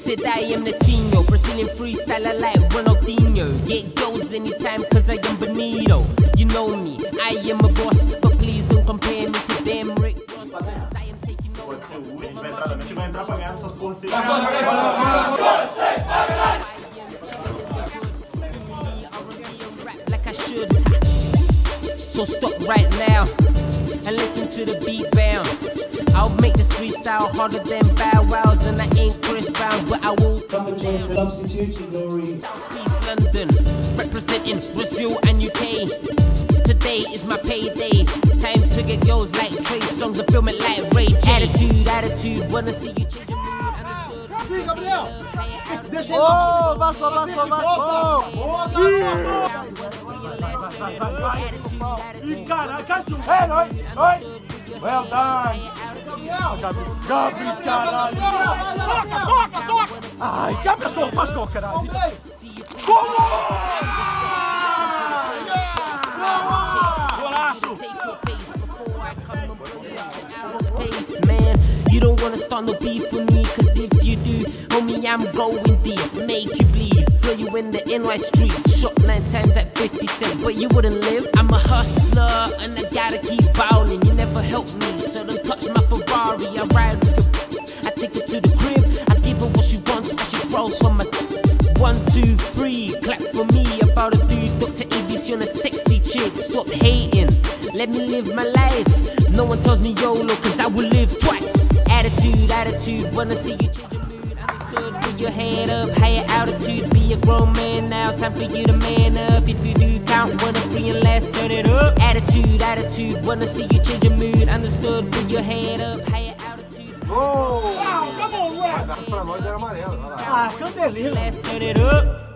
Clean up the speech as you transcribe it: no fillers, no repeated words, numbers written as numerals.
said I am the Tino, Brazilian freestyler like Ronaldinho. Get goals anytime cause I am Benito. You know me, I am a boss, but please don't compare me to them Rick Ross. I am taking over. Pode ser o a gente vai entrar pra ganhar essas porras sem like I should. So stop right now and listen to the beat bounce. I'll make this freestyle harder than Bow Wows, and I ain't Chris Brown, but I will. Substitute glory. Southeast London, representing Brazil and UK. Today is my payday. Time to get girls like Trey songs and film it like Ray J. Attitude, wanna see you change your mood. Understood? Gabriel! Deixa ele Vasco! Ih, caraca, oi! Well done! Gabi, caralho! Toca! Ai, Gabi, faz gol, caralho! Man, you don't wanna start no beef with me, cause if you do, homie, I'm going deep, make you bleed, throw you in the NY streets, shot 9 times at 50 cents, but you wouldn't live. I'm a hustler, and I gotta keep bowling, you never help me, so don't touch my Ferrari, I ride with your I take her to the crib, I give her what she wants, but she rolls for my 1, 2, 3, clap for me, about a dude, Dr. ABC on a sexy chick, stop hating, let me live my life, no one tells me YOLO, cause I will live twice. Attitude, wanna see you change your mood. Understood, put your head up, higher altitude. Be a grown man now, time for you to man up. If you do count 1 to 3 and last, turn it up. Attitude, wanna see you change your mood. Understood, put your head up, higher altitude. Gol! Pra nós era amarelo. Ah, Candelino. Last, turn it up.